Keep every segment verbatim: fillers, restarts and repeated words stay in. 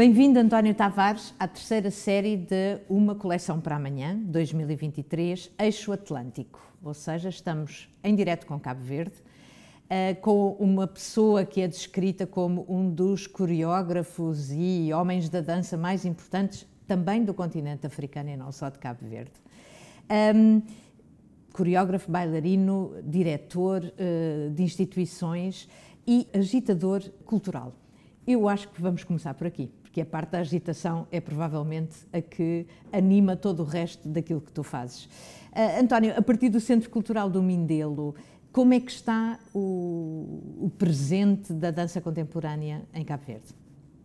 Bem-vindo, António Tavares, à terceira série de Uma Coleção para Amanhã, dois mil e vinte e três, Eixo Atlântico. Ou seja, estamos em direto com Cabo Verde, uh, com uma pessoa que é descrita como um dos coreógrafos e homens da dança mais importantes também do continente africano e não só de Cabo Verde. Um, coreógrafo, bailarino, diretor uh, de instituições e agitador cultural. Eu acho que vamos começar por aqui, porque a parte da agitação é provavelmente a que anima todo o resto daquilo que tu fazes. Uh, António, a partir do Centro Cultural do Mindelo, como é que está o, o presente da dança contemporânea em Cabo Verde?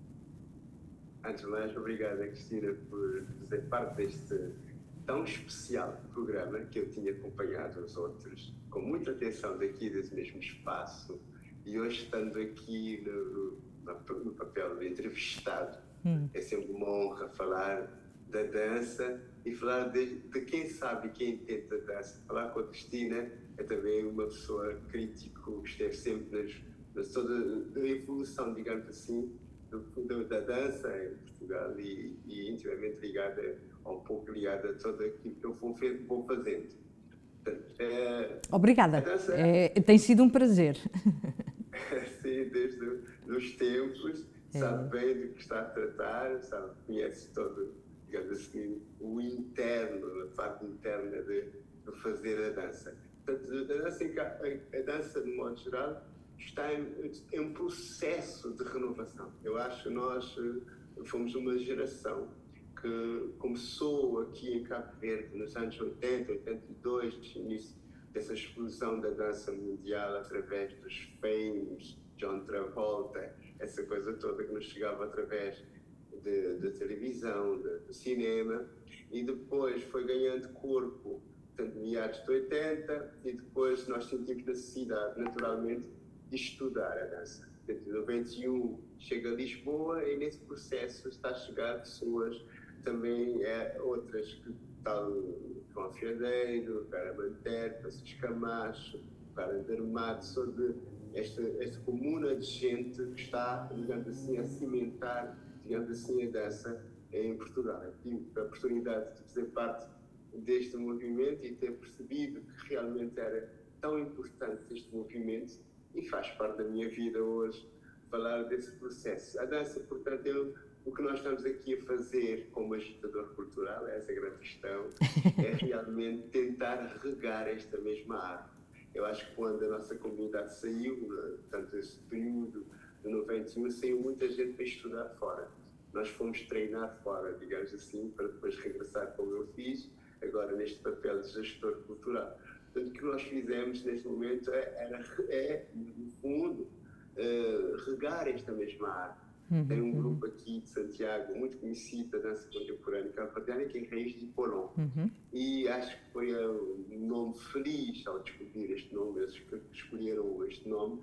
Antes de mais, obrigado, Cristina, por fazer parte deste tão especial programa que eu tinha acompanhado os outros com muita atenção daqui desse mesmo espaço, e hoje estando aqui no, no, no papel de entrevistado, hum. é sempre uma honra falar da dança e falar de, de quem sabe e quem entende a dança. Falar com a Cristina é também uma pessoa crítico que esteve sempre nas, nas toda a evolução, digamos assim, do, do, da dança em Portugal e, e intimamente ligada, ou um pouco ligada a tudo aquilo que eu vou fazendo. Portanto, é, Obrigada, dança, é, tem sido um prazer. Sim, desde os tempos, é. Sabe bem do que está a tratar, sabe, conhece todo, digamos assim, o interno, a parte interna de, de fazer a dança. Portanto, a dança, a dança, de modo geral, está em, em um processo de renovação. Eu acho que nós fomos uma geração que começou aqui em Cabo Verde nos anos oitenta, oitenta e dois, início dessa explosão da dança mundial através dos filmes, John Travolta, essa coisa toda que nos chegava através da televisão, do cinema, e depois foi ganhando corpo, portanto, meados de oitenta, e depois nós sentimos necessidade, naturalmente, de estudar a dança. Em noventa e um chega a Lisboa e nesse processo está a chegar pessoas também, é, outras que tal João Fiadeiro, Cara Manter, Francisco Camacho, Cara Dermato, sobre esta, esta comuna de gente que está, digamos assim, a cimentar, digamos assim, a dança em Portugal. Eu tive a oportunidade de fazer parte deste movimento e ter percebido que realmente era tão importante este movimento e faz parte da minha vida hoje falar desse processo. A dança, portanto, eu, o que nós estamos aqui a fazer como agitador cultural, essa é a grande questão, é realmente tentar regar esta mesma árvore. Eu acho que quando a nossa comunidade saiu, portanto, esse período de noventa e um, saiu muita gente para estudar fora. Nós fomos treinar fora, digamos assim, para depois regressar como eu fiz, agora neste papel de gestor cultural. Portanto, o que nós fizemos neste momento é, era, é no fundo, uh, regar esta mesma árvore. Uhum, Tem um grupo aqui de Santiago, muito conhecido da dança contemporânea cabo-verdiana, que é Raiz de Polon. Uhum. E acho que foi um nome feliz ao descobrir este nome, eles que escolheram este nome.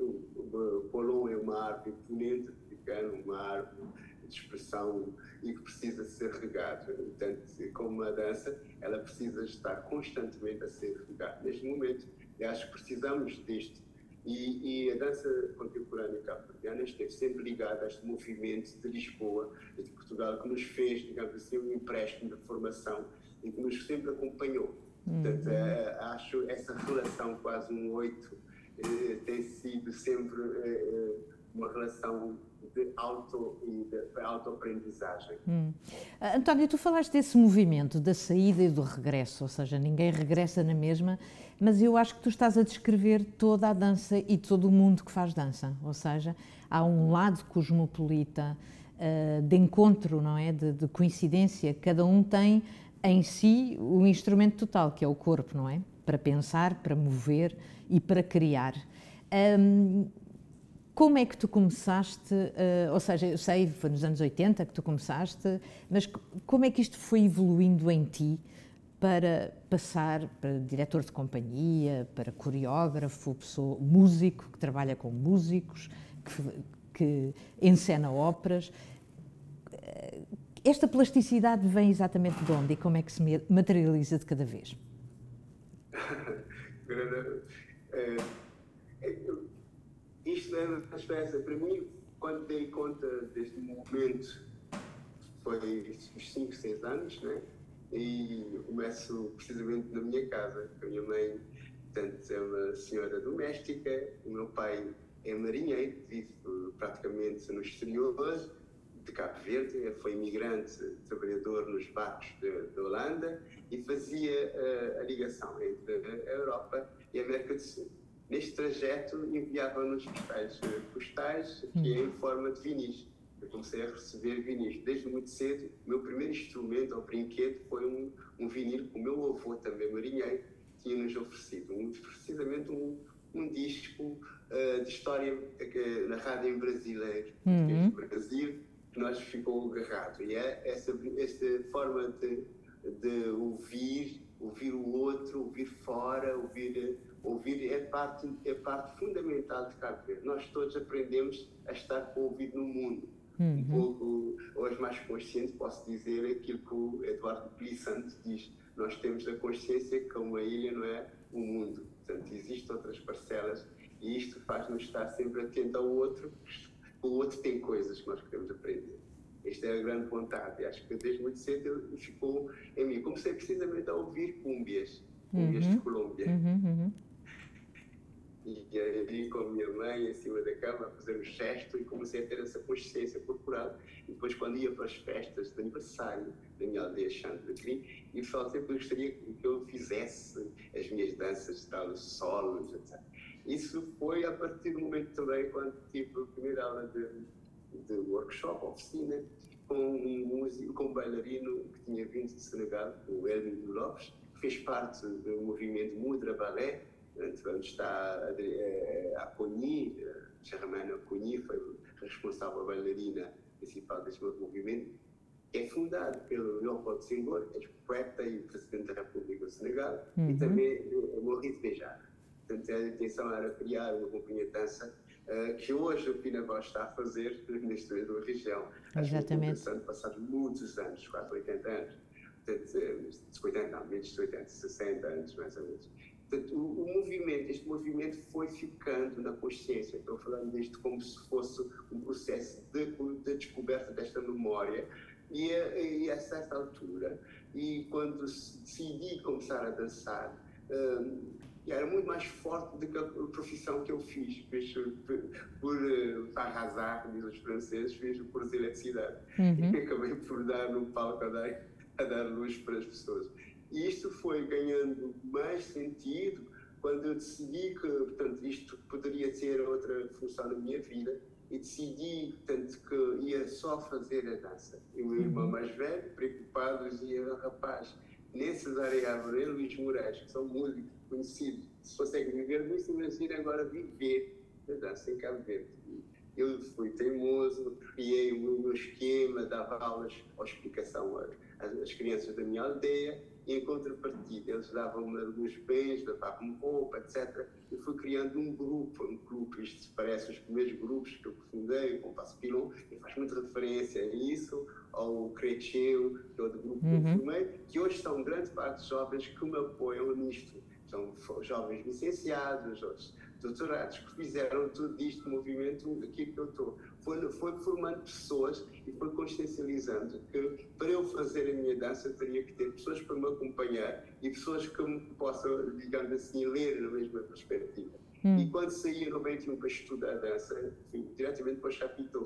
O Polon é uma árvore imponente, uma árvore de expressão e que precisa ser regada. Portanto, como a dança, ela precisa estar constantemente a ser regada. Neste momento, eu acho que precisamos disto. E, e a dança contemporânea cabo-verdiana esteve sempre ligada a este movimento de Lisboa e de Portugal que nos fez, digamos assim, um empréstimo de formação e que nos sempre acompanhou. Uhum. Portanto, é, acho essa relação quase um oito é, tem sido sempre é, uma relação de auto e de autoaprendizagem. Hum. António, tu falaste desse movimento da saída e do regresso, ou seja, ninguém regressa na mesma, mas eu acho que tu estás a descrever toda a dança e todo o mundo que faz dança, ou seja, há um lado cosmopolita, uh, de encontro, não é, de, de coincidência, cada um tem em si o instrumento total, que é o corpo, não é, para pensar, para mover e para criar. Um, Como é que tu começaste, uh, ou seja, eu sei, foi nos anos oitenta que tu começaste, mas como é que isto foi evoluindo em ti para passar para diretor de companhia, para coreógrafo, pessoa, músico, que trabalha com músicos, que, que encena óperas? Esta plasticidade vem exatamente de onde e como é que se materializa de cada vez? é, é, Isto é uma espécie, para mim, quando dei conta deste momento, foi uns cinco, seis anos, né? E começo precisamente na minha casa, com a minha mãe, portanto, é uma senhora doméstica, o meu pai é marinheiro, vive praticamente no exterior de Cabo Verde, foi imigrante, trabalhador nos barcos da Holanda e fazia uh, a ligação entre a Europa e a América do Sul. Neste trajeto enviava-nos postais, postais que é em forma de vinis. Eu comecei a receber vinis desde muito cedo. O meu primeiro instrumento ou brinquedo foi um, um vinil que o meu avô, também marinheiro, tinha-nos oferecido. Um, precisamente um, um disco uh, de história uh, narrada em brasileiro, uhum. do Brasil, que nós ficou agarrado. E é essa, essa forma de, de ouvir, ouvir o outro, ouvir fora, ouvir, ouvir é parte, é parte fundamental de Cabo Verde. Nós todos aprendemos a estar com o ouvido no mundo. Uhum. Um pouco, hoje mais consciente, posso dizer aquilo que o Eduardo Glissante diz. Nós temos a consciência que uma ilha não é o mundo. Portanto, existem outras parcelas e isto faz-nos estar sempre atento ao outro. O outro tem coisas que nós queremos aprender. Esta é a grande vontade. Acho que desde muito cedo ficou em mim. Comecei precisamente a ouvir cúmbias, cúmbias uhum. de Colômbia. Uhum, uhum. E aí com a minha mãe em cima da cama a fazer um gesto e comecei a ter essa consciência corporal. E depois quando ia para as festas de aniversário da minha aldeia Chantre de Crim, e só sempre gostaria que eu fizesse as minhas danças, tal, solos, etcétera. Isso foi a partir do momento também quando tive a primeira aula de, de workshop, oficina, com um músico, com um bailarino que tinha vindo de Senegal, o Elmin Lopes, que fez parte do movimento Mudra Ballet, onde está a, a Coni, Germaine Coni, foi responsável bailarina principal deste movimento, que é fundado pelo Léopold Senghor, ex-poeta e presidente da República do Senegal, uhum. e também Maurice Béjart. Portanto, a intenção era criar uma companhia de dança uh, que hoje o Pinabó está a fazer nesta região. Exatamente. Acho que passados muitos anos, quase oitenta anos. Portanto, oitenta, não, menos de oitenta, sessenta anos, mais ou menos. Portanto, o, o movimento, este movimento foi ficando na consciência. Estou falando disto como se fosse um processo de, de descoberta desta memória. E a, e a certa altura, e quando decidi começar a dançar, um, era muito mais forte do que a profissão que eu fiz. Fiz por, por par hasard, diz os franceses, fiz por eletricidade. Uhum. E acabei por dar no palco a dar, a dar luz para as pessoas. E isto foi ganhando mais sentido quando eu decidi que, portanto, isto poderia ter outra função na minha vida e decidi, portanto, que ia só fazer a dança. E o meu irmão mais velho, preocupado, dizia, rapaz, nesses areais, e Luís Moraes, que são músicos conhecidos, se conseguem viver disso, imagina agora viver a dança em Cabo Verde. Eu fui teimoso, criei o meu esquema, dava aulas ou explicação às crianças da minha aldeia, e em contrapartida eles davam-me alguns bens, davam-me roupa, etcétera. E fui criando um grupo, um grupo, isto parece os primeiros grupos que eu fundei, o Compasso Pilon, e faz muita referência a isso, ao Cretcheu, que é outro grupo uhum. que eu formei, que hoje são grande parte de jovens que me apoiam nisto. São jovens licenciados, outros doutorados, que fizeram tudo isto, movimento, aqui que eu estou. Foi, foi formando pessoas e foi consciencializando que para eu fazer a minha dança teria que ter pessoas para me acompanhar e pessoas que me possam, digamos assim, ler na mesma perspectiva. Hum. E quando saí em noventa e um para estudar dança, fui diretamente para o Chapitão.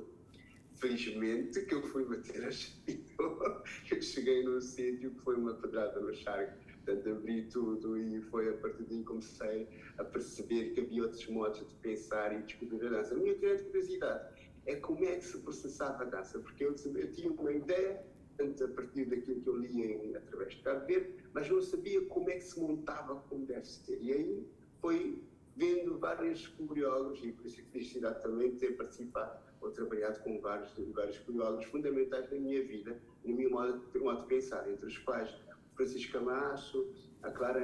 Felizmente que eu fui bater a Chapitão, eu cheguei num sítio que foi uma pedrada no charco. Portanto, abri tudo e foi a partir daí que comecei a perceber que havia outros modos de pensar e descobrir a dança. A minha grande curiosidade é como é que se processava a dança, porque eu, eu tinha uma ideia, tanto a partir daquilo que eu lia através de Cabo Verde, mas não sabia como é que se montava como deve ser. E aí foi vendo vários coreólogos, e por isso a felicidade também de ter participado ou trabalhado com vários, vários coreólogos fundamentais na minha vida, no meu modo, modo de pensar, entre os quais Francisco Camacho, a Clara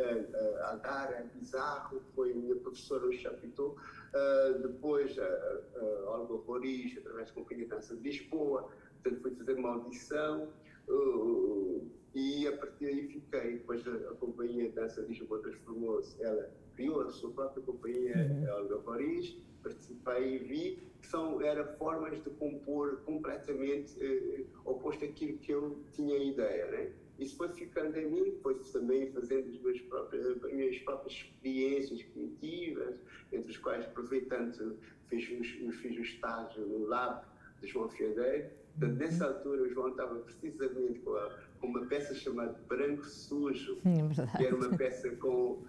a, a, a Dara Bizarro, que foi a minha professora no Chapitão, uh, depois a, a, a Olga Roriz, através da Companhia de Dança de Lisboa, portanto fui fazer uma audição, Uh, e a partir daí fiquei. Depois a, a companhia Dança de Lisboa transformou-se. Ela criou a sua própria companhia, uhum. Olga Roriz, participei e vi que são, eram formas de compor completamente uh, oposto àquilo que eu tinha ideia, né? Isso foi ficando em mim, foi também fazendo as minhas próprias, as minhas próprias experiências criativas, entre as quais, aproveitando, fiz um, fiz um estágio no Lab de João Fiadeiro. Portanto, nessa altura, o João estava precisamente com, a, com uma peça chamada Branco Sujo, é que era uma peça com,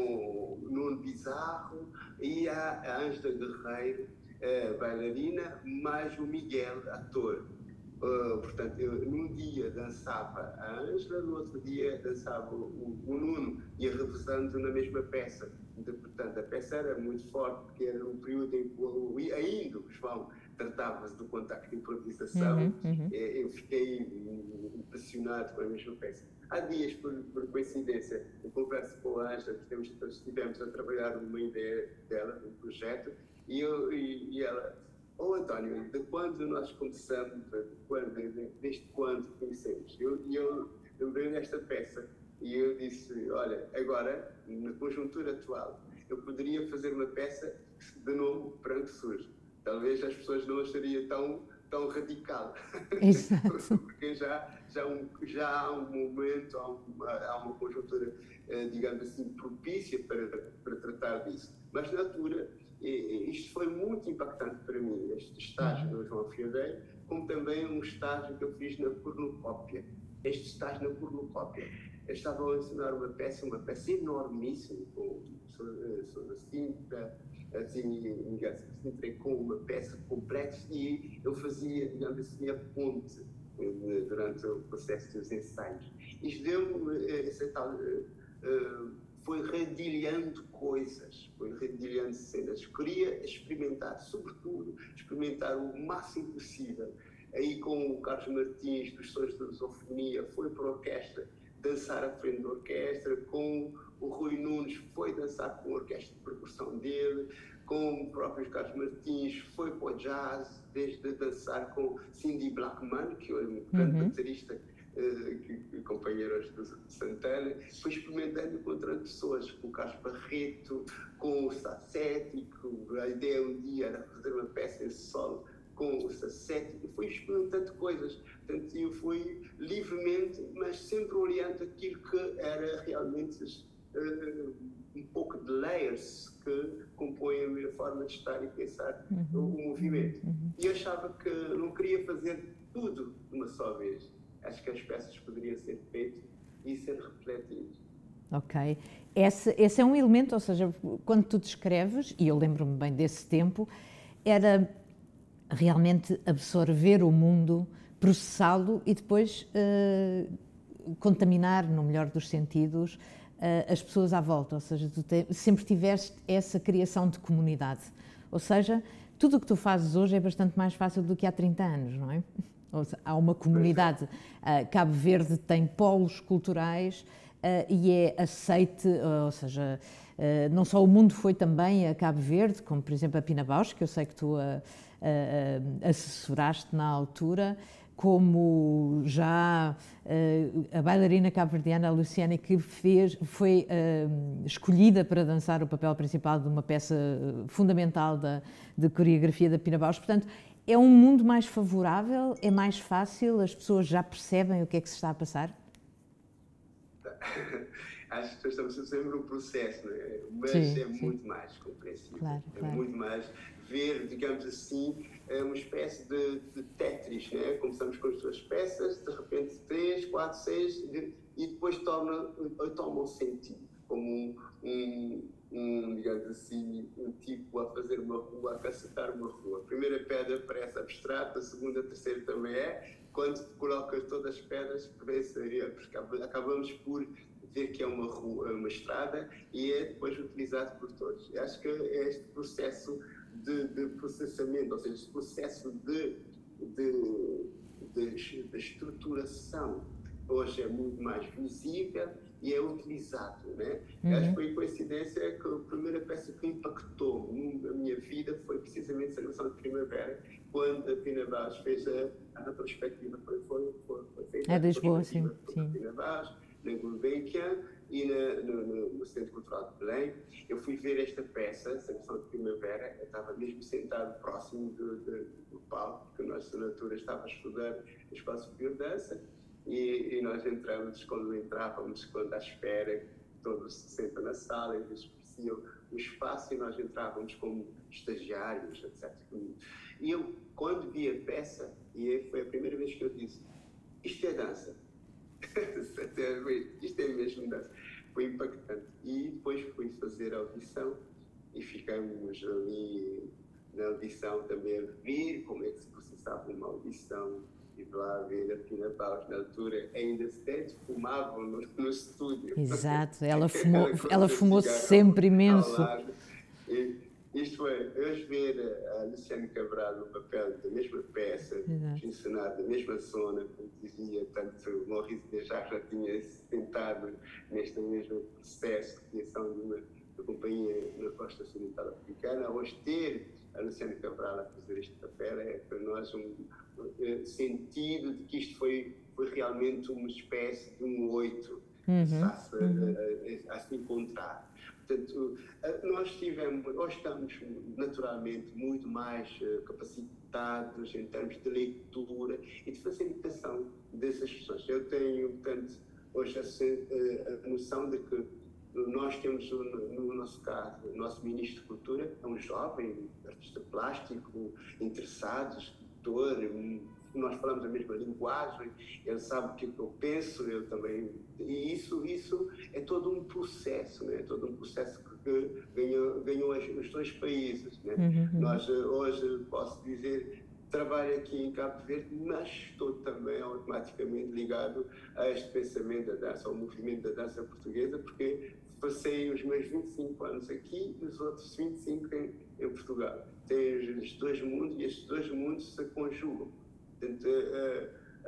com Nuno Bizarro e a, a Ângela Guerreiro, a bailarina, mais o Miguel, ator. Uh, portanto, eu num dia dançava a Ângela, no outro dia dançava o, o Nuno, ia revezando na mesma peça. Então, portanto, a peça era muito forte, porque era um período em que ainda o João tratava-se do contacto de improvisação. Uhum, uhum. Eu fiquei impressionado com a mesma peça. Há dias, por, por coincidência, eu converso com a Ângela, porque estivemos a trabalhar numa ideia dela, num projeto, e, eu, e, e ela... Ô, oh, António, de quando nós começamos, de quando, desde quando conhecemos? E eu, eu lembrei desta peça e eu disse, olha, agora, na conjuntura atual, eu poderia fazer uma peça de nome Branco Sujo. Talvez as pessoas não acharia tão, tão radical. Exato. Porque já, já, um, já há um momento, há uma, há uma conjuntura, digamos assim, propícia para, para tratar disso. Mas, na altura, e isto foi muito impactante para mim, este estágio no João Fiadeiro, como também um estágio que eu fiz na cornucópia. Este estágio na cornucópia. Eu estava a ensinar uma peça, uma peça enormíssima, com, sobre a cinta, assim, entrei com uma peça complexa e eu fazia, digamos assim, a ponte durante o processo dos ensaios. Isto deu-me essa tal... Uh, foi redilhando coisas, foi redilhando cenas. Queria experimentar, sobretudo, experimentar o máximo possível. Aí com o Carlos Martins, dos Sons da Lusofonia, foi para a orquestra, dançar à frente da orquestra, com o Rui Nunes, foi dançar com a orquestra de percussão dele, com o próprio Carlos Martins, foi para o jazz, desde dançar com Cindy Blackman, que é um grande uhum. baterista, Uh, companheiros do Santana, foi experimentando, encontrando pessoas, com o Carlos Barreto, com o Sacético. A ideia um dia era fazer uma peça em solo com o Sacético, foi experimentando coisas. Portanto, eu fui livremente, mas sempre olhando aquilo que era realmente uh, um pouco de layers que compõem a minha forma de estar e pensar uhum. o movimento. Uhum. E achava que não queria fazer tudo de uma só vez. Acho que as peças poderiam ser feitas e ser refletidas. Ok. Esse, esse é um elemento, ou seja, quando tu descreves, e eu lembro-me bem desse tempo, era realmente absorver o mundo, processá-lo e depois uh, contaminar, no melhor dos sentidos, uh, as pessoas à volta. Ou seja, tu te, sempre tiveste essa criação de comunidade. Ou seja, tudo o que tu fazes hoje é bastante mais fácil do que há trinta anos, não é? Há uma comunidade, uh, Cabo Verde tem polos culturais uh, e é aceite, uh, ou seja, uh, não só o mundo foi também a Cabo Verde, como por exemplo a Pina Bausch, que eu sei que tu uh, uh, assessoraste na altura, como já uh, a bailarina cabo-verdiana Luciana, que fez, foi uh, escolhida para dançar o papel principal de uma peça fundamental da, de coreografia da Pina Bausch. Portanto, é um mundo mais favorável? É mais fácil? As pessoas já percebem o que é que se está a passar? Acho que estamos sempre no processo, não é? Mas sim, é sim. muito mais compreensível. Claro, é claro. muito mais ver, digamos assim, uma espécie de, de Tetris, né? Começamos com as duas peças, de repente três, quatro, seis, e depois torna, toma um sentido, como um, um, um, digamos assim, um tipo a fazer uma rua, a cacetar uma rua. A primeira pedra parece abstrata, a segunda, a terceira também é. Quando colocas todas as pedras, acabamos por ver que é uma rua, uma estrada, e é depois utilizado por todos. Eu acho que é este processo de, de processamento, ou seja, este processo de, de, de, de estruturação, hoje é muito mais visível e é utilizado, né? Uhum. Acho que foi coincidência que a primeira peça que impactou na minha vida foi precisamente a Celebração de Primavera, quando a Pina Bausch fez a, a retrospectiva, foi, foi, foi, foi feita É a de Lisboa, sim, retrospectiva da sim. Pina Bausch, na Gulbenkian e na, no, no, no Centro Cultural de Belém. Eu fui ver esta peça, a Celebração de Primavera, eu estava mesmo sentado próximo do, do, do palco, porque a nossa altura estava a estudar a Escola Superior de Dança, e, e nós entramos, quando entrávamos, quando à espera, todos se sentam na sala, e eles apreciam o espaço, e nós entrávamos como estagiários, etcétera. E eu, quando vi a peça, e foi a primeira vez que eu disse, isto é dança. Isto é mesmo dança. Foi impactante. E depois fui fazer a audição e ficamos ali na audição também a ver como é que se processava uma audição. E lá a ver a Pina Bausch, na altura, ainda se fumavam no, no estúdio. Exato, ela fumou, ela fumou sempre imenso. E, isto foi, eu ver a Luciana Cabral no papel da mesma peça, Exato. encenada da mesma zona, como dizia, tanto o Maurice Béjart já tinha tentado neste mesmo processo de criação de uma, de uma companhia na costa ocidental africana. Hoje ter a Luciana Cabral a fazer este papel é para nós um, um sentido de que isto foi, foi realmente uma espécie de um oito uhum, que está-se uhum. a, a, a se encontrar. Portanto, nós tivemos, nós estamos naturalmente muito mais capacitados em termos de leitura e de facilitação dessas questões. Eu tenho, portanto, hoje a, a noção de que nós temos, no nosso caso, o nosso Ministro de Cultura é um jovem artista plástico, interessado, escritor, nós falamos a mesma linguagem, ele sabe o que eu penso, eu também, e isso, isso é todo um processo, né? É todo um processo que ganhou, ganhou os dois países, né? Uhum. Nós hoje, posso dizer, trabalho aqui em Cabo Verde, mas estou também automaticamente ligado a este pensamento da dança, ao movimento da dança portuguesa, porque passei os meus vinte e cinco anos aqui e os outros vinte e cinco em, em Portugal. Tem estes dois mundos e estes dois mundos se conjugam. Portanto, uh,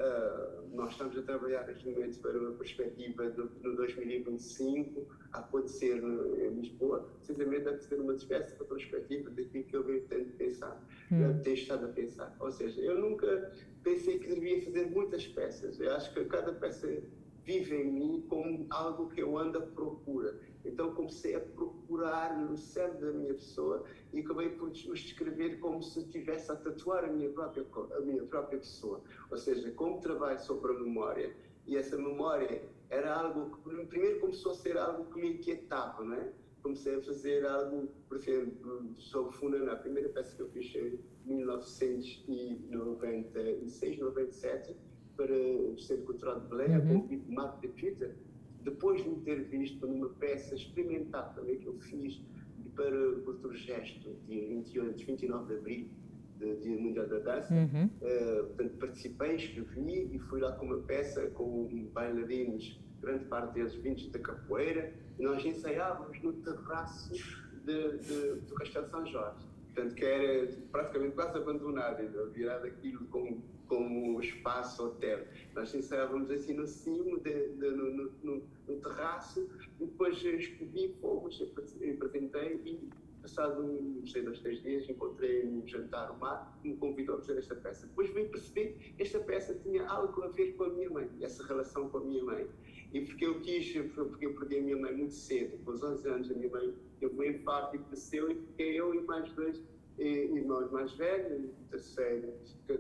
uh, nós estamos a trabalhar neste momento para uma perspectiva do, no dois mil e vinte e cinco a acontecer no, em Lisboa, precisamente a ser uma espécie de perspectiva daquilo que eu venho tendo pensar, hum. tenho estado a pensar. Ou seja, eu nunca pensei que devia fazer muitas peças. Eu acho que cada peça vive em mim como algo que eu ando à procura. Então comecei a procurar no cérebro da minha pessoa e acabei por os descrever como se estivesse a tatuar a minha própria, a minha própria pessoa. Ou seja, como trabalho sobre a memória, e essa memória era algo que primeiro começou a ser algo que me inquietava, não é? Comecei a fazer algo, por exemplo, sobre Funaná, a primeira peça que eu fiz em mil novecentos e noventa e seis, noventa e sete, para o Centro Cultural de Belém, a convite de Marco de Peter, depois de me ter visto numa peça experimental também que eu fiz para o Cultura Gesto, dia vinte e oito, vinte e nove de abril, do Dia Mundial da Dança. Uhum. Uh, portanto, participei, escrevi e fui lá com uma peça com bailarinos, grande parte deles vindos da capoeira, e nós ensaiávamos no terraço de, de, do Castelo de São Jorge. Portanto, que era praticamente quase abandonado, virado aquilo como, como espaço hotel. Nós ensaiávamos assim no cimo, de, de, no, no, no terraço, e depois escrevi, fomos, apresentei e, passado uns dois, três dias, encontrei um jantar no mar que me convidou a fazer esta peça. Depois vim perceber que esta peça tinha algo a ver com a minha mãe, essa relação com a minha mãe. E porque eu quis, porque eu perdi a minha mãe muito cedo, com os onze anos, a minha mãe teve um infarto e faleceu, e fiquei eu e mais dois irmãos mais velhos, o terceiro,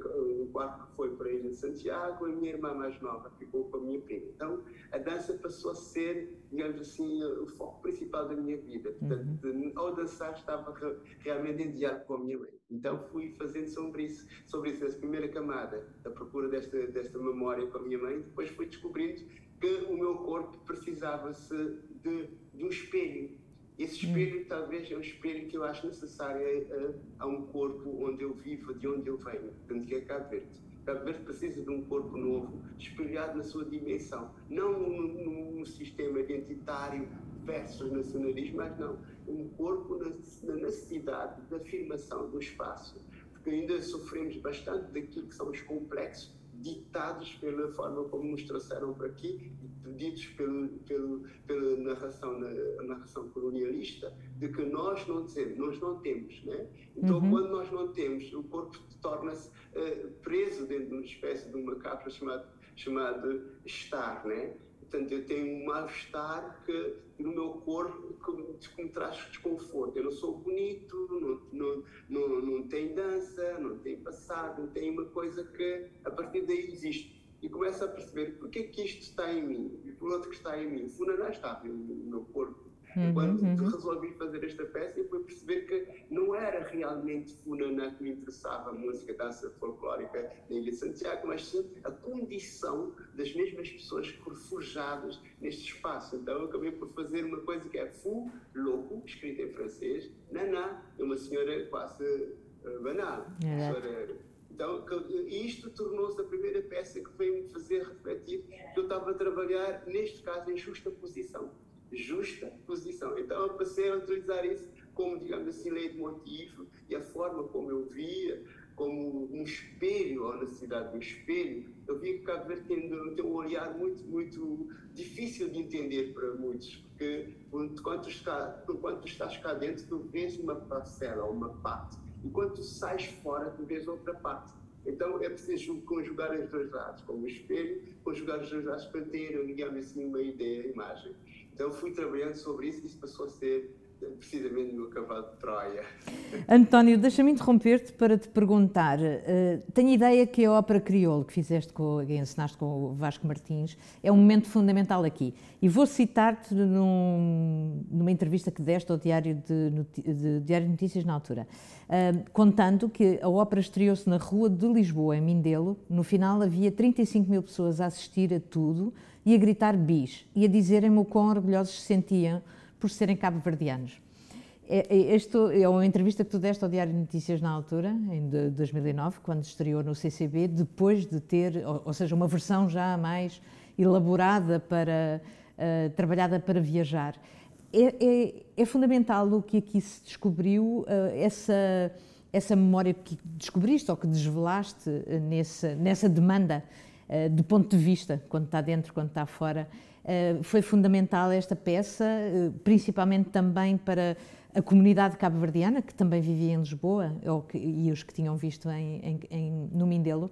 o quarto que foi para a Ilha de Santiago, e a minha irmã mais nova ficou com a minha prima. Então, a dança passou a ser, digamos assim, o foco principal da minha vida. Portanto, uhum. ao dançar, estava realmente em diálogo com a minha mãe. Então, fui fazendo sobre isso, sobre isso, essa primeira camada, da procura desta, desta memória com a minha mãe. Depois fui descobrindo que o meu corpo precisava-se de, de um espelho. Esse espelho, hum. talvez, é um espelho que eu acho necessário a, a um corpo onde eu vivo, de onde eu venho, portanto, que é Cabo Verde. Cabo Verde precisa de um corpo novo, espelhado na sua dimensão, não num, num sistema identitário versus nacionalismo, mas não, um corpo na, na necessidade da afirmação do espaço, porque ainda sofremos bastante daquilo que são os complexos ditados pela forma como nos trouxeram para aqui, ditos pelo, pelo, pela narração, na, narração colonialista, de que nós não temos, nós não temos, né? Então, uhum. quando nós não temos, o corpo torna-se uh, preso dentro de uma espécie de uma capa chamada chamado estar, né? Portanto, eu tenho um mal-estar que no meu corpo que, que me traz desconforto. Eu não sou bonito, não, não, não, não tenho dança, não tenho passado, não tenho uma coisa que a partir daí existe. E começo a perceber porque é que isto está em mim e por outro que está em mim. O Funaná está no meu corpo. Uhum, e quando uhum. resolvi fazer esta peça, eu fui perceber que não era realmente Funaná que me interessava, a música, a dança folclórica da Ilha de Santiago, mas sim a condição das mesmas pessoas forjadas neste espaço. Então eu acabei por fazer uma coisa que é Fu, louco, escrita em francês, Naná, é uma senhora quase uh, banal. É. Então, isto tornou-se a primeira peça que veio me fazer refletir que eu estava a trabalhar, neste caso, em justa posição. Justa posição. Então, eu passei a utilizar isso como, digamos assim, leitmotiv e a forma como eu via, como um espelho, ou a necessidade de um espelho. Eu via que Cabo Verde tem, tem um olhar muito, muito difícil de entender para muitos, porque quando tu, está, quando tu estás cá dentro, tu vês uma parcela, uma parte. E quando tu sais fora, tu vês outra parte. Então é preciso conjugar os dois lados, como o espelho, conjugar os dois lados para ter, digamos assim, uma ideia, imagem. Então fui trabalhando sobre isso e isso passou a ser precisamente o meu cavalo de Troia. António, deixa-me interromper-te para te perguntar. Uh, tenho ideia que a ópera Crioulo que fizeste, com, que ensinaste com o Vasco Martins, é um momento fundamental aqui. E vou citar-te num, numa entrevista que deste ao Diário de, de, Diário de Notícias na altura, uh, contando que a ópera estreou-se na Rua de Lisboa, em Mindelo. No final havia trinta e cinco mil pessoas a assistir a tudo e a gritar bis e a dizerem-me o quão orgulhosos se sentiam por serem cabo-verdianos. Esta é uma entrevista que tu deste ao Diário de Notícias na altura, em dois mil e nove, quando estreou no C C B, depois de ter, ou seja, uma versão já mais elaborada, para, uh, trabalhada para viajar. É, é, é fundamental o que aqui se descobriu, uh, essa, essa memória que descobriste ou que desvelaste uh, nessa, nessa demanda uh, de ponto de vista, quando está dentro, quando está fora. Uh, foi fundamental esta peça, uh, principalmente também para a comunidade cabo-verdiana, que também vivia em Lisboa, ou que, e os que tinham visto em, em, em, no Mindelo?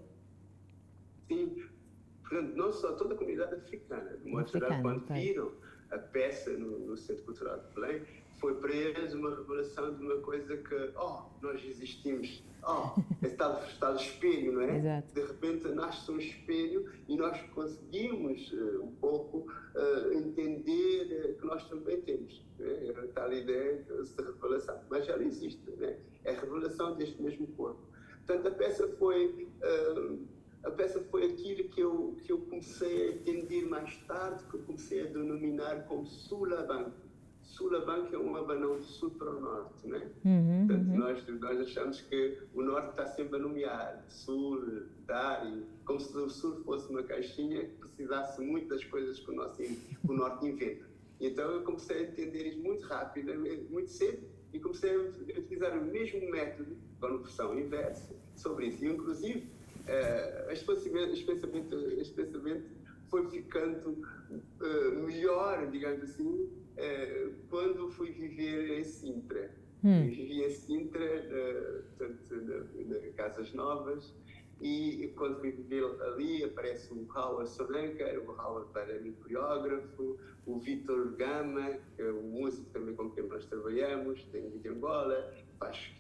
Sim, portanto, não só toda a comunidade africana, de modo geral, quando tá. viram a peça no, no Centro Cultural de Belém, foi para eles uma revelação de uma coisa que, oh, nós existimos, oh, esse tal, tal espelho, não é? Exato. De repente nasce um espelho e nós conseguimos uh, um pouco uh, entender uh, que nós também temos, né? Era tal ideia de revelação, mas ela existe, né? É a revelação deste mesmo corpo. Portanto, a peça foi, uh, a peça foi aquilo que eu, que eu comecei a entender mais tarde, que eu comecei a denominar como Sulabanco. Sulabanco é um abanão do sul para o norte, né? Uhum, Portanto, uhum. nós, nós achamos que o norte está sempre a nomear, sul, dar, como se o sul fosse uma caixinha que precisasse muito das coisas que o, nosso, que o norte inventa. Então eu comecei a entender isso muito rápido, muito cedo, e comecei a utilizar o mesmo método, com a versão inversa, sobre isso. E, inclusive, uh, este, pensamento, este, pensamento, este pensamento foi ficando uh, melhor, digamos assim, Uh, quando fui viver em Sintra. Hum. Eu vivi em Sintra, uh, portanto, na, na Casas Novas, e quando fui viver ali aparece o Howard Soranca, o Howard era meu coreógrafo, o Vitor Gama, que é o músico também com quem nós trabalhamos, tem de Angola, faz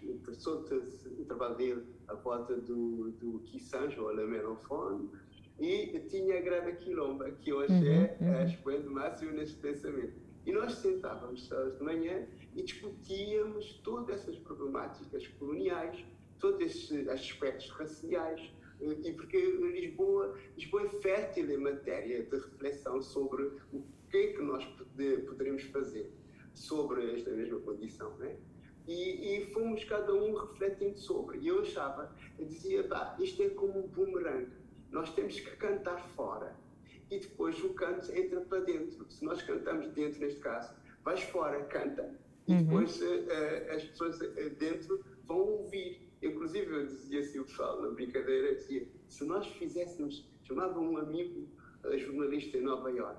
o trabalho dele à volta do, do Kissanjo, ou La Melofone, e tinha a Grada Quilomba, que hoje uhum, é uhum. a expoente máxima neste pensamento. E nós sentávamos sábados de manhã e discutíamos todas essas problemáticas coloniais, todos esses aspectos raciais, e porque Lisboa, Lisboa é fértil em matéria de reflexão sobre o que é que nós poderemos fazer sobre esta mesma condição, né? E, e fomos cada um refletindo sobre. E eu achava, eu dizia, bah, isto é como um boomerang, nós temos que cantar fora. E depois o canto entra para dentro. Se nós cantamos dentro, neste caso, vais fora, canta. E depois uhum. uh, as pessoas uh, dentro vão ouvir. Inclusive, eu dizia assim, o pessoal, na brincadeira, dizia, se nós fizéssemos, chamava um amigo uh, jornalista em Nova Iorque,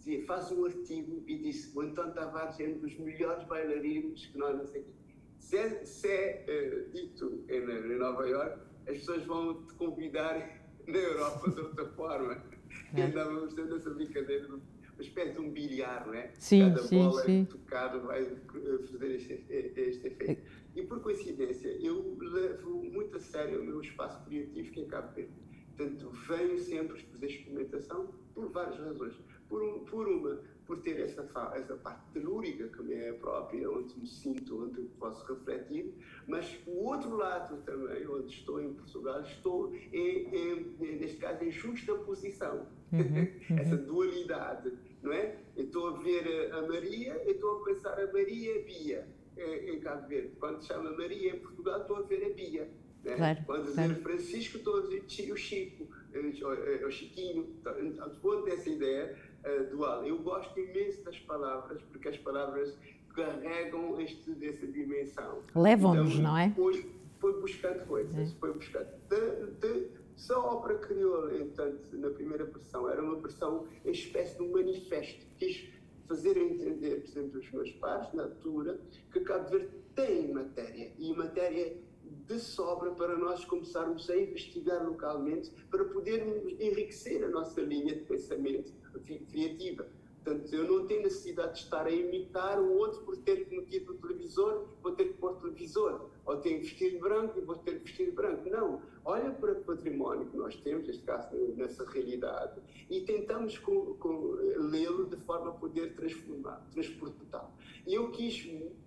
dizia, faz um artigo e disse, o António Tavares é um dos melhores bailarinos que nós não sei o quê. Se é, se é uh, dito em, em Nova Iorque, as pessoas vão te convidar na Europa de outra forma. É. E andávamos tendo essa brincadeira, uma espécie de um bilhar, não é? Sim, Cada sim, bola sim. tocada vai fazer este, este efeito. E por coincidência, eu levo muito a sério o meu espaço criativo, que é Cabo Verde. Portanto, venho sempre fazer experimentação por várias razões. Por, um, por uma, por ter essa, essa parte telúrica que me é própria, onde me sinto, onde posso refletir, mas o outro lado também, onde estou em Portugal, estou, em, em, neste caso, em justa posição. Uhum, uhum. Essa dualidade, não é? Eu estou a ver a Maria, eu estou a pensar a Maria Bia, em Cabo Verde. Quando se chama Maria em Portugal, estou a ver a Bia. Né? Claro, Quando dizer claro. Francisco, estou a dizer o Chico, o Chiquinho. Então, ponto dessa ideia uh, dual. Eu gosto imenso das palavras, porque as palavras carregam este, essa dimensão. Levam-nos, então, não é? Foi, foi buscando coisas, é. foi buscando. De, de, só a ópera crioula, entanto, na primeira versão, era uma versão, uma espécie de um manifesto. Quis fazer entender, por exemplo, os meus pares, na altura, que Cabo Verde tem matéria, e matéria de sobra para nós começarmos a investigar localmente, para podermos enriquecer a nossa linha de pensamento criativa. Portanto, eu não tenho necessidade de estar a imitar o outro por ter metido o televisor, vou ter que pôr televisor, ou tenho que vestir branco e vou ter que vestir branco. Não, olha para o património que nós temos, neste caso, nessa realidade, e tentamos lê-lo de forma a poder transformar, transportá-lo. E eu quis,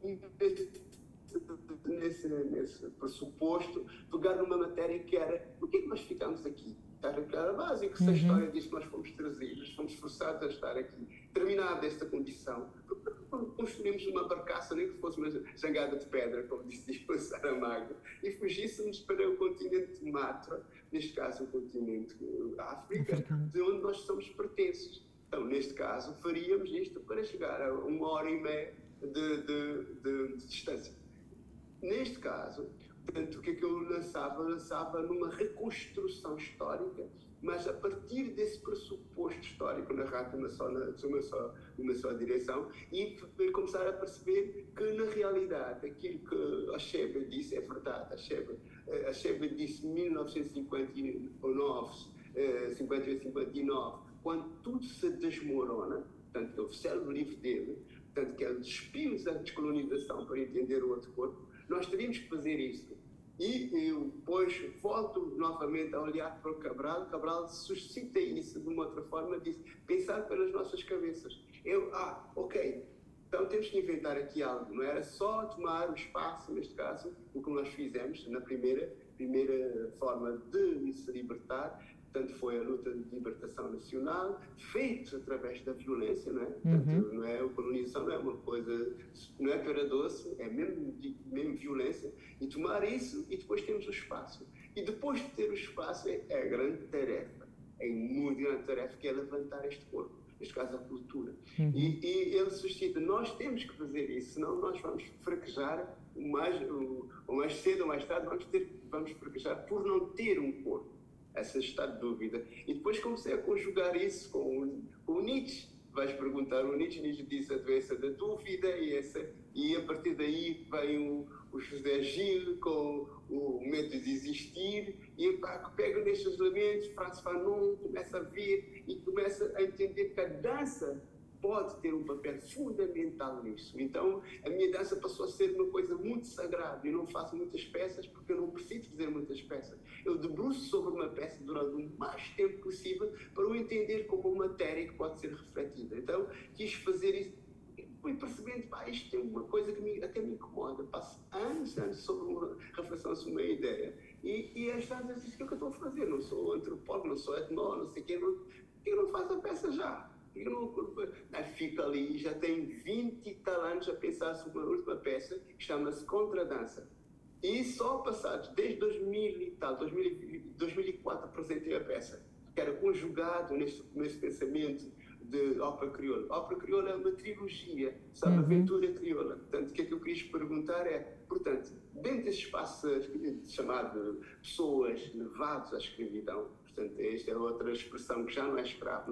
nesse, nesse pressuposto, pegar numa matéria que era, por que é que nós ficamos aqui? Era básico, se a história diz que nós fomos trazidos, fomos forçados a estar aqui, terminada esta condição, construímos uma barcaça, nem que fosse uma jangada de pedra, como disse o Saramago, e fugíssemos para o continente de Matra, neste caso o continente África, de onde nós somos pertences. Então, neste caso, faríamos isto para chegar a uma hora e meia de, de, de, de distância. Neste caso, portanto, o que é que eu lançava? Eu lançava numa reconstrução histórica, mas a partir desse pressuposto histórico, narrado numa só, numa só, numa só direção, e começar a perceber que, na realidade, aquilo que a Sheba disse é verdade. A Sheba, a Sheba disse em mil novecentos e cinquenta e nove, cinquenta e oito, cinquenta e nove, quando tudo se desmorona, portanto, o célebre livro dele, portanto, que é Despiu-nos a descolonização para entender o outro corpo, nós teríamos que fazer isso. E eu depois volto novamente a olhar para o Cabral. Cabral suscita isso de uma outra forma, diz, pensar pelas nossas cabeças. Eu, ah, ok, então temos que inventar aqui algo. Não era só tomar o espaço, neste caso, o que nós fizemos na primeira, primeira forma de se libertar. Portanto, foi a luta de libertação nacional, feita através da violência, não é? Portanto, uhum. não é, a colonização não é uma coisa, não é pera doce, é mesmo, mesmo violência. E tomar isso, e depois temos o espaço. E depois de ter o espaço, é, é a grande tarefa, é muito grande tarefa, que é levantar este corpo, neste caso a cultura. Uhum. E, e ele suscita, nós temos que fazer isso, senão nós vamos fraquejar, o mais, o, o mais cedo ou mais tarde, vamos, ter, vamos fraquejar por não ter um corpo. Essa estado de dúvida. E depois comecei a conjugar isso com, com o Nietzsche. Vais perguntar o Nietzsche, Nietzsche disse a doença da dúvida, e, essa, e a partir daí vem o, o José Gil com o medo de existir, e pá, pega nestes elementos, Franz Fanon começa a ver e começa a entender que a dança pode ter um papel fundamental nisso. Então, a minha dança passou a ser uma coisa muito sagrada. Eu não faço muitas peças porque eu não preciso fazer muitas peças. Eu debruço sobre uma peça durante o mais tempo possível para o entender como uma matéria que pode ser refletida. Então, quis fazer isso. Fui percebendo, pá, isto é uma coisa que me, até me incomoda. Passo anos, anos sobre uma reflexão sobre uma ideia. E, e esta é isso que eu estou a fazer. Não sou antropólogo, não sou etnólogo, não sei o quê. Não, eu não faço a peça já. Eu não, fico ali, já tenho vinte e tal anos a pensar sobre uma última peça que chama-se Contradança. E só passados, desde dois mil e tal, dois mil e quatro, apresentei a peça, que era conjugado neste, neste pensamento de ópera crioula. Ópera crioula é uma trilogia, sabe, uhum. Aventura crioula. Portanto, o que é que eu quis perguntar é, portanto, dentro desse espaço chamado pessoas levadas à escravidão, portanto, esta é outra expressão que já não é escravo, não é?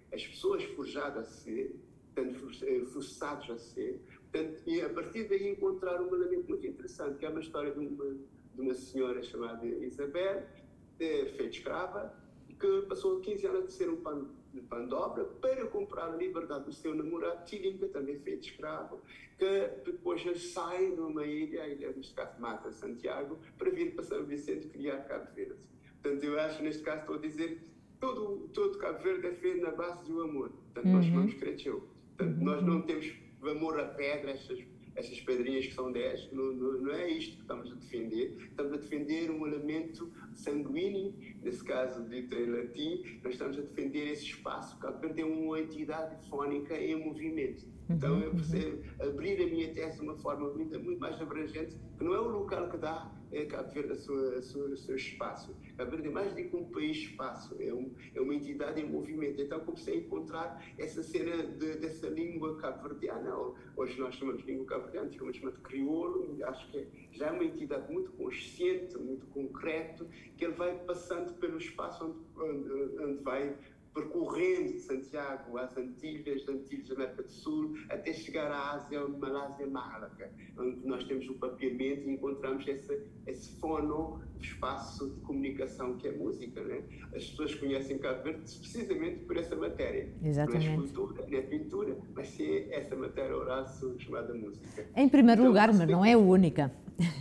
as pessoas forjadas a ser, portanto, forçados a ser, portanto, e a partir daí encontrar um elemento muito interessante, que é uma história de uma, de uma senhora chamada Isabel, feita escrava, que passou quinze anos a ser um pano de pano de obra para comprar a liberdade do seu namorado, Tilinka, também feito escravo, que depois sai numa ilha, a ilha, neste caso Mata Santiago, para vir para São Vicente criar Cabo Verde. Portanto, eu acho, neste caso, estou a dizer, todo, todo Cabo Verde é feito na base do amor. Portanto, uhum. nós vamos crescer. Portanto, uhum. nós não temos amor a pedra, estas, estas pedrinhas que são dez, não, não, não é isto que estamos a defender. Estamos a defender um elemento sanguíneo, nesse caso dito em latim, nós estamos a defender esse espaço. Cabo Verde é uma entidade fónica em movimento. Então eu percebo abrir a minha tese de uma forma muito, muito mais abrangente, que não é o local que dá é Cabo Verde a sua, a sua, o seu espaço. Cabo Verde é mais do que um país-espaço, é, um, é uma entidade em movimento. Então comecei a encontrar essa cena de, dessa língua cabo-verdiana, hoje nós chamamos de língua cabo-verdiana, chamamos de crioulo, acho que já é uma entidade muito consciente, muito concreto, que ele vai passando pelo espaço onde, onde, onde vai percorrendo de Santiago às Antilhas, das Antilhas da América do Sul, até chegar à Ásia, Malásia, Malaca, onde nós temos o papeamento e encontramos esse, esse fono, espaço de comunicação que é música, né? As pessoas conhecem Cabo Verde precisamente por essa matéria. Exatamente. Não é escultura, não é pintura, mas sim essa matéria oral chamada música. Em primeiro então, lugar, mas não é a única.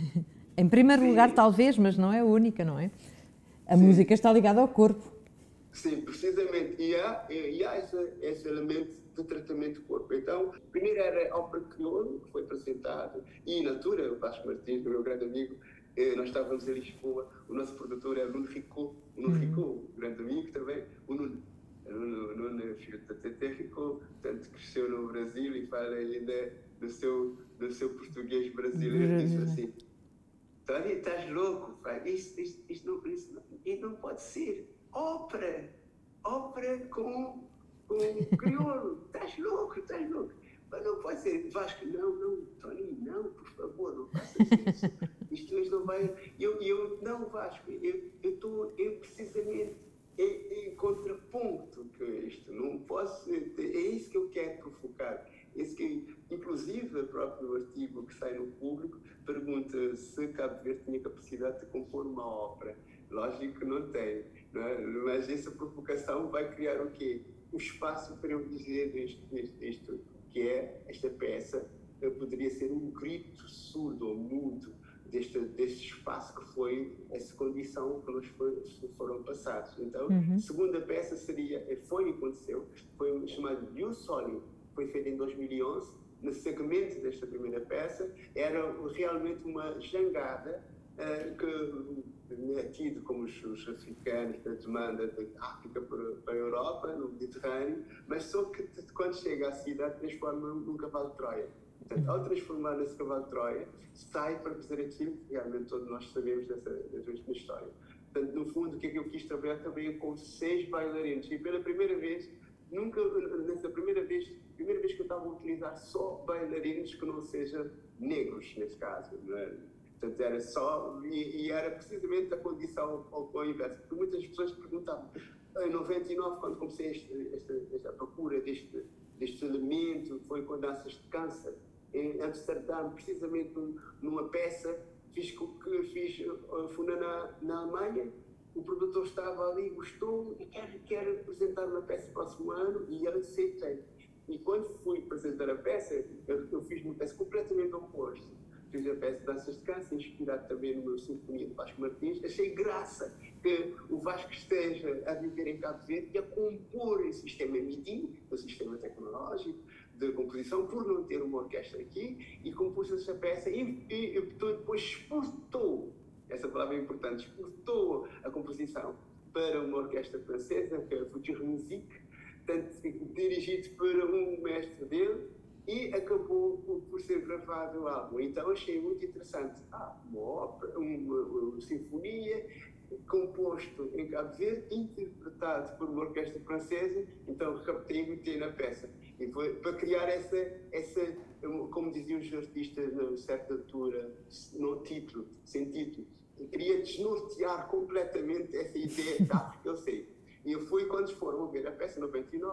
Em primeiro sim. lugar, talvez, mas não é a única, não é? A sim. música está ligada ao corpo. Sim, precisamente. E há, e há esse, esse elemento de tratamento do corpo. Então, primeiro era a ópera crioulo, que foi apresentado, e na altura, o Vasco Martins, meu grande amigo, eh, nós estávamos em Lisboa, o nosso produtor é o Nuno Ricot, o Nuno uhum. Ricot, um grande amigo também, o Nuno, o Nuno, o Nuno filho da Tete Ricot, portanto, cresceu no Brasil e fala ainda do seu, do seu português brasileiro, uhum. disse assim, Tony, estás louco, pai? Isto, isto, isto, não, isto, não, isto não pode ser. Ópera, ópera com, com crioulo, estás louco, estás louco. Mas não pode ser, Vasco, não, não, Tony, não, por favor, não faças isso. Isto, isto não vai. Eu, eu não, Vasco, eu estou precisamente em, em contraponto com isto, não posso, é isso que eu quero provocar. Esse que, inclusive, o próprio artigo que sai no Público pergunta se Cabo Verde tinha capacidade de compor uma ópera. Lógico que não tem. Não é? Mas essa provocação vai criar o quê? O espaço para eu dizer isto, isto, isto, que é esta peça, poderia ser um grito surdo ou mudo deste, deste espaço que foi essa condição que nos foi, foram passados. Então, uhum. a segunda peça seria, foi e aconteceu, foi chamado Io Soli, foi feito em dois mil e onze, no segmento desta primeira peça, era realmente uma jangada uh, que é tido como os, os africanos da demanda da África para, para a Europa, no Mediterrâneo, mas só que quando chega à cidade transforma num cavalo de Troia. Portanto, ao transformar nesse cavalo de Troia, sai para fazer aquilo que realmente todos nós sabemos dessa, dessa história. Portanto, no fundo, o que é que eu quis trabalhar também com seis bailarinos. E pela primeira vez, nunca, nessa primeira vez, primeira vez que eu estava a utilizar só bailarinos que não sejam negros, nesse caso, não é? Portanto, era só, e, e era precisamente a condição ao, ao inverso, porque muitas pessoas perguntavam, em noventa e nove, quando comecei este, esta, esta procura deste, deste elemento, foi com danças de câncer, em Amsterdã, precisamente numa peça, fiz com que fiz, fui na, na Alemanha, o produtor estava ali, gostou, e quer, quer apresentar uma peça próximo ano, e eu aceitei. E quando fui apresentar a peça, eu, eu fiz uma peça completamente oposta. Fiz a peça de Danças de Câncer, inspirado também no meu Sinfonia de Vasco Martins. Achei graça que o Vasco esteja a viver em Cabo Verde e a compor em sistema M I D I, o sistema tecnológico de composição, por não ter uma orquestra aqui, e compôs essa peça e, e, e depois exportou, essa palavra é importante, exportou a composição para uma orquestra francesa, que é a Future Musique, tanto dirigido por um mestre dele, e acabou por, por ser gravado o álbum. Então achei muito interessante. Ah, uma ópera, uma, uma sinfonia, composto em Cabo Verde, interpretado por uma orquestra francesa, então captei e meti na peça. E foi para criar essa, essa, como diziam os artistas a certa altura, no título, sem título, eu queria desnortear completamente essa ideia da África, eu sei. E eu fui, quando foram ver a peça, em noventa e nove,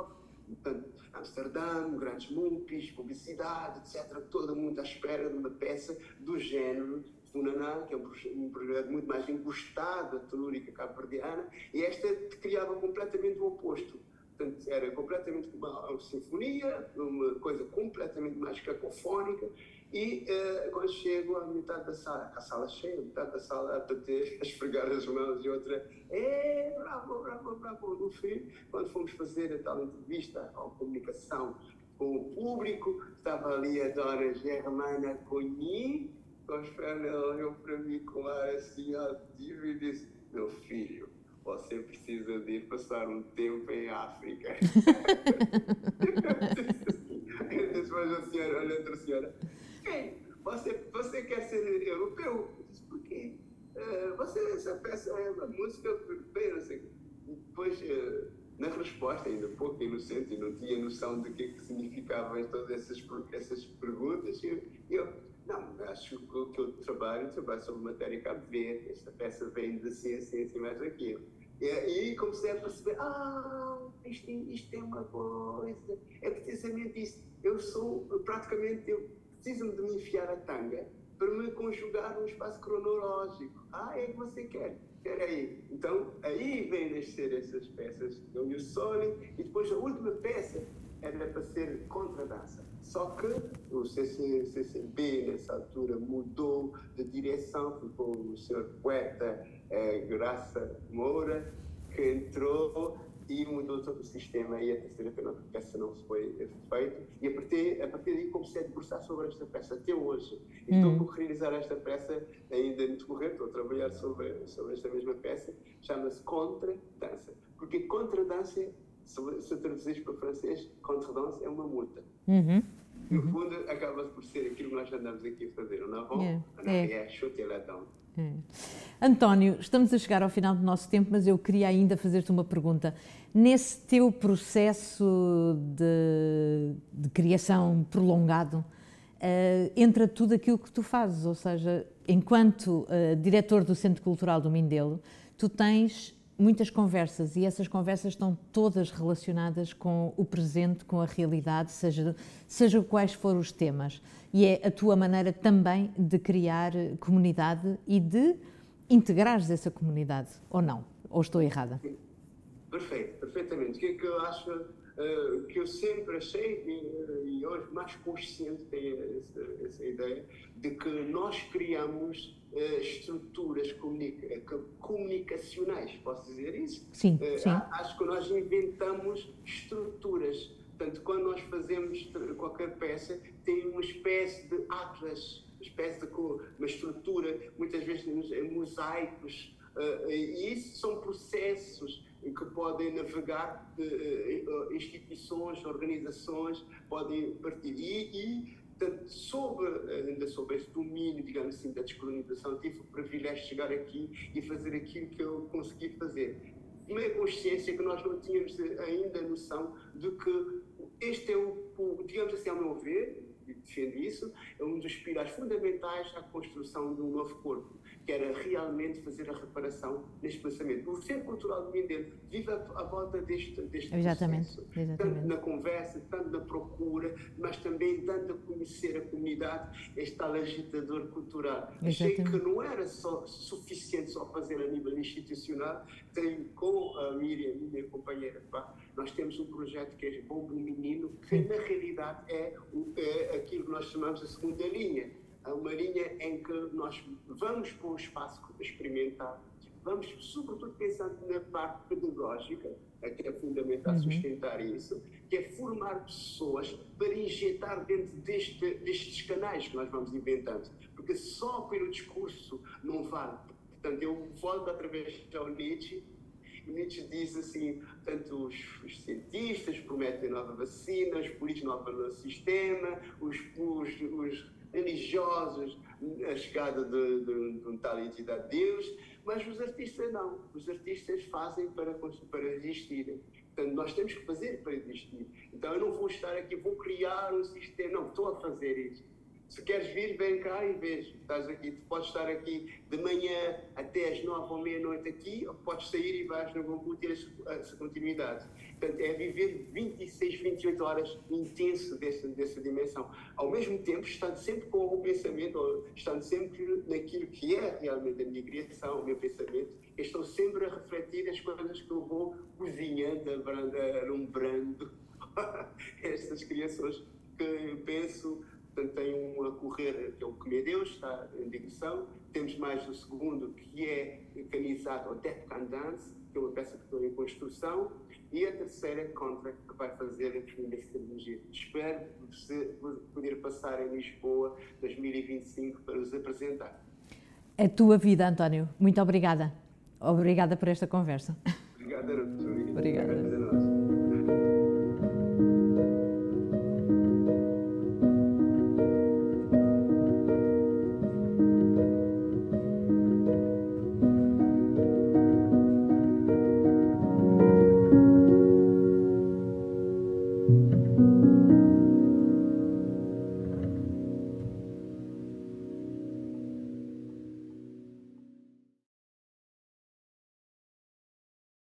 portanto, Amsterdã, grandes multis, publicidade, etcétera. Todo mundo à espera de uma peça do género Funaná, que é um, um projeto muito mais encostado à telúrica cabo-verdiana, e esta criava completamente o oposto. Portanto, era completamente uma, uma sinfonia, uma coisa completamente mais cacofónica, e uh, quando chego à metade da sala, a sala cheia, a metade da sala a bater, a esfregar as mãos, e outra, é, bravo, bravo, bravo. No fim, quando fomos fazer a tal entrevista, a comunicação com o público, estava ali a dona Germana Cogni, com as pernas, ela olhou para mim com ar assim altivo e disse, meu filho, você precisa de ir passar um tempo em África. Eu disse, mas a senhora, olha outra senhora, ei, você, você quer ser europeu? Eu disse, por quê? Uh, você, essa peça é uma música bem, não sei. Depois, uh, na resposta, ainda pouco inocente, e não tinha noção do que, é que significavam todas essas, essas perguntas, eu, eu não, acho que o que eu trabalho, trabalho sobre matéria Cabo Verde, esta peça vem de ciência, ciência e mais aquilo. E aí comecei a perceber, ah, isto, isto é uma coisa, é precisamente isso. Eu sou, praticamente, eu preciso de me enfiar a tanga para me conjugar num espaço cronológico. Ah, é que você quer? Espera aí. Então, aí vem nascer essas peças, eu e o Sony, e depois a última peça era para ser contradança. Só que o C C B, nessa altura, mudou de direção, ficou o senhor poeta eh, Graça Moura, que entrou e mudou todo o sistema, e a terceira peça não foi feita. E a partir, a partir daí comecei a debruçar sobre esta peça até hoje. E estou hum. por realizar esta peça ainda no decorrer, estou a trabalhar sobre, sobre esta mesma peça, chama-se Contradança. Porque contradança, se, se traduzires para o francês, contradança é uma multa. Uhum. No fundo, acaba por ser aquilo que nós andamos aqui a fazer. Não vão, é. não é, chute lá então. É. António, estamos a chegar ao final do nosso tempo, mas eu queria ainda fazer-te uma pergunta. Nesse teu processo de, de criação prolongado, uh, entra tudo aquilo que tu fazes, ou seja, enquanto uh, diretor do Centro Cultural do Mindelo, tu tens muitas conversas e essas conversas estão todas relacionadas com o presente, com a realidade, seja, seja quais forem os temas. E é a tua maneira também de criar comunidade e de integrares essa comunidade, ou não? Ou estou errada? Perfeito, perfeitamente. O que é que eu acho, uh, que eu sempre achei, e, e hoje mais consciente tenho essa, essa ideia, de que nós criamos uh, estruturas comunica comunicacionais, posso dizer isso? Sim, uh, sim. Acho que nós inventamos estruturas. Portanto, quando nós fazemos qualquer peça, tem uma espécie de atlas, uma espécie de uma estrutura, muitas vezes em mosaicos, uh, e isso são processos que podem navegar uh, instituições, organizações, podem partir. E, e portanto, sobre, ainda sobre esse domínio, digamos assim, da descolonização, tive o privilégio de chegar aqui e fazer aquilo que eu consegui fazer. Tomei a consciência que nós não tínhamos ainda a noção de que este é o, digamos assim, ao meu ver, e defendo isso, é um dos pilares fundamentais à construção de um novo corpo, que era realmente fazer a reparação neste pensamento. O Centro Cultural do Mindelo vive à volta deste, deste exatamente, processo, exatamente. Tanto na conversa, tanto na procura, mas também dando a conhecer a comunidade este tal agitador cultural. Achei que não era só suficiente só fazer a nível institucional. Tenho com a Miriam, minha companheira, pá, nós temos um projeto que é Bom Menino, que na realidade é, é aquilo que nós chamamos a segunda linha. Uma linha em que nós vamos para um espaço experimental, vamos sobretudo pensando na parte pedagógica, que é fundamental uhum. sustentar isso, que é formar pessoas para injetar dentro deste, destes canais que nós vamos inventando, porque só pelo discurso não vale. Portanto, eu volto através ao Nietzsche. Nietzsche diz assim, tanto os, os cientistas prometem nova vacina, os políticos novo sistema, os, os, os religiosos, a chegada de, de, de um tal entidade de Deus, mas os artistas não. Os artistas fazem para, para existir. Portanto, nós temos que fazer para existir. Então, eu não vou estar aqui, vou criar um sistema, não, estou a fazer isso. Se queres vir, vem cá e vês. Estás aqui, tu podes estar aqui de manhã até às nove ou meia-noite aqui, ou podes sair e vais no Bambu ter essa continuidade. Portanto, é viver vinte e seis, vinte e oito horas intenso dessa, dessa dimensão. Ao mesmo tempo, estando sempre com o pensamento, ou estando sempre naquilo que é realmente a minha criação, o meu pensamento, eu estou sempre a refletir as coisas que eu vou cozinhando, alumbrando estas criações que eu penso. Portanto, tem um a correr, que é o Que Me Deus, está em digressão. Temos mais o segundo, que é canizado, o Death Can Dance, que é uma peça que estou em construção. E a terceira, Contra, que vai fazer a minha cirurgia. Espero poder passar em Lisboa dois mil e vinte e cinco para os apresentar. A tua vida, António. Muito obrigada. Obrigada por esta conversa. Obrigada, Rui. Obrigada.